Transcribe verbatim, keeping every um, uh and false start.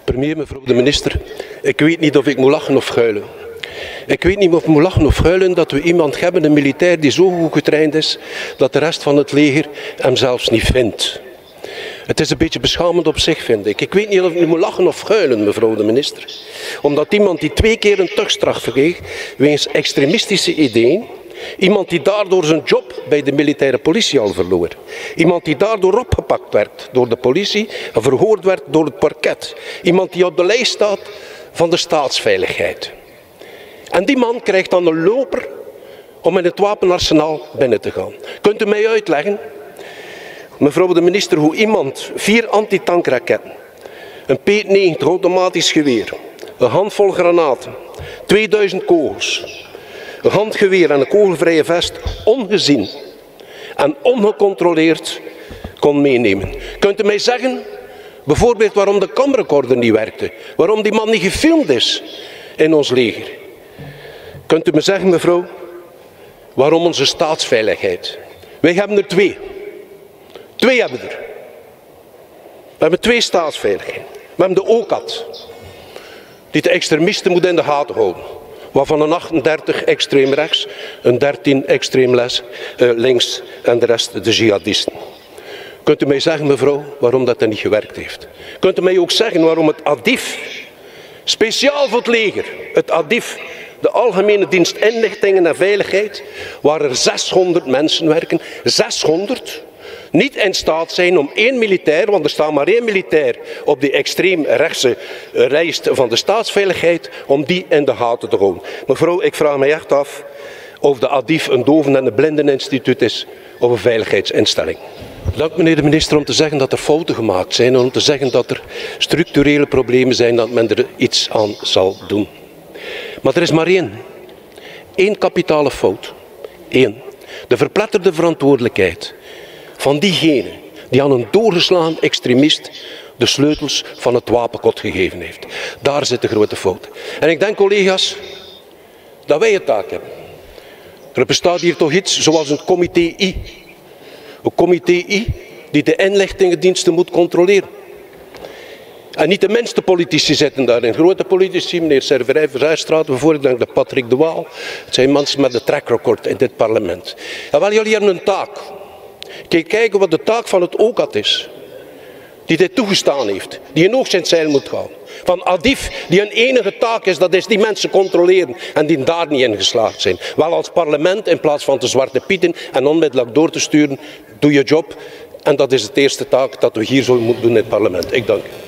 Premier, mevrouw de minister, ik weet niet of ik moet lachen of huilen. Ik weet niet of ik moet lachen of huilen dat we iemand hebben, een militair die zo goed getraind is, dat de rest van het leger hem zelfs niet vindt. Het is een beetje beschamend op zich, vind ik. Ik weet niet of ik moet lachen of huilen, mevrouw de minister. Omdat iemand die twee keer een tuchtstraf kreeg, wegens extremistische ideeën, iemand die daardoor zijn job bij de militaire politie al verloor. Iemand die daardoor opgepakt werd door de politie en verhoord werd door het parket. Iemand die op de lijst staat van de staatsveiligheid. En die man krijgt dan een loper om in het wapenarsenaal binnen te gaan. Kunt u mij uitleggen, mevrouw de minister, hoe iemand vier antitankraketten, een P negentig automatisch geweer, een handvol granaten, tweeduizend kogels, een handgeweer en een kogelvrije vest ongezien en ongecontroleerd kon meenemen? Kunt u mij zeggen, bijvoorbeeld, waarom de camerarecorder niet werkte? Waarom die man niet gefilmd is in ons leger? Kunt u me zeggen, mevrouw, waarom onze staatsveiligheid? Wij hebben er twee. Twee hebben we er. We hebben twee staatsveiligheidsdiensten. We hebben de O C A T, die de extremisten moet in de gaten houden. Waarvan een achtendertig extreem rechts, een dertien extreem les, uh, links en de rest de jihadisten. Kunt u mij zeggen, mevrouw, waarom dat er niet gewerkt heeft? Kunt u mij ook zeggen waarom het A D I F, speciaal voor het leger, het A D I F, de Algemene Dienst Inlichtingen en Veiligheid, waar er zeshonderd mensen werken, zeshonderd, niet in staat zijn om één militair, want er staat maar één militair op die extreem rechtse lijst van de staatsveiligheid, om die in de gaten te houden. Mevrouw, ik vraag me echt af of de A D I F een doven- en een blindeninstituut is of een veiligheidsinstelling. Dank meneer de minister om te zeggen dat er fouten gemaakt zijn en om te zeggen dat er structurele problemen zijn, dat men er iets aan zal doen. Maar er is maar één. Eén kapitale fout. Eén. De verpletterde verantwoordelijkheid van diegene die aan een doorgeslagen extremist de sleutels van het wapenkot gegeven heeft. Daar zit de grote fout. En ik denk, collega's, dat wij een taak hebben. Er bestaat hier toch iets zoals een comité I. Een comité I die de inlichtingendiensten moet controleren. En niet de minste politici zitten daarin. Grote politici, meneer Serverij, Verzuijstraat bijvoorbeeld, ik denk de Patrick de Waal. Het zijn mensen met een track record in dit parlement. En wel, jullie hebben een taak. Kijk kijken wat de taak van het O C A T is. Die dit toegestaan heeft. Die een oogst in het zeil moet gaan. Van A D I F, die een enige taak is, dat is die mensen controleren. En die daar niet in geslaagd zijn. Wel als parlement, in plaats van te zwarte pieten en onmiddellijk door te sturen, doe je job. En dat is de eerste taak dat we hier zo moeten doen in het parlement. Ik dank u.